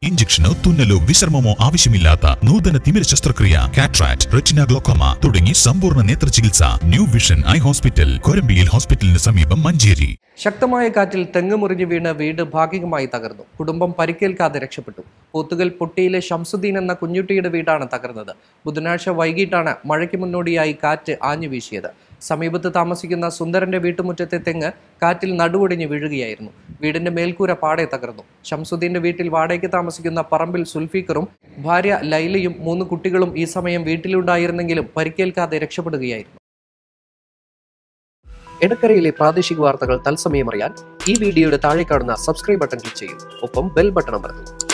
ഇഞ്ചക്ഷനോ തുന്നലോ വിശ്രമമോ ആവശ്യമില്ലാത്ത നൂതന തിമിര ശസ്ത്രക്രിയ, കാറ്ററാക്ട്, റെറ്റിന ഗ്ലോക്കോമ തുടങ്ങി സമ്പൂർണ്ണ നേത്ര ചികിത്സ ന്യൂ വിഷൻ ഐ ഹോസ്പിറ്റൽ, കൊരമ്പിയിൽ ഹോസ്പിറ്റലിന് സമീപം, മഞ്ചേരി. ശക്തമായ കാറ്റിൽ തെങ്ങ് മുറിഞ്ഞു വീണ് വീട് ഭാഗികമായി തകർന്നു. കുടുംബം പരിക്കേൽക്കാതെ രക്ഷപ്പെട്ടു. പോത്തുകൽ പൊട്ടിയിലെ ഷംസുദ്ദീൻ എന്ന കുഞ്ഞുട്ടിയുടെ വീടാണ് തകർന്നത്. ബുധനാഴ്ച വൈകിട്ടാണ് മഴയ്ക്ക് മുന്നോടിയായി കാറ്റ് ആഞ്ഞു വീശിയത്. സമീപത്ത് താമസിക്കുന്ന സുന്ദരന്റെ വീട്ടുമുറ്റത്തെ തെങ്ങ് കാറ്റിൽ നടുവൊടിഞ്ഞ് വീഴുകയായിരുന്നു. വീടിന്റെ മേൽക്കൂര പാടെ തകർന്നു. ഷംസുദ്ദീന്റെ വീട്ടിൽ വാടകയ്ക്ക് താമസിക്കുന്ന പറമ്പിൽ സുൽഫീഖറും ഭാര്യ ലൈലയും 3 കുട്ടികളും ഈ സമയം വീട്ടിലുണ്ടായിരുന്നെങ്കിലും പരിക്കേൽക്കാതെ രക്ഷപ്പെടുകയായിരുന്നു. എടക്കരയിലെ പ്രാദേശിക വാർത്തകൾ തത്സമയം അറിയാൻ ഈ വീഡിയോയുടെ താഴെ കാണുന്ന സബ്സ്ക്രൈബ് ബട്ടൺ ക്ലിക്ക് ചെയ്യൂ. ഒപ്പം ബെൽ ബട്ടൺ അമർത്തും.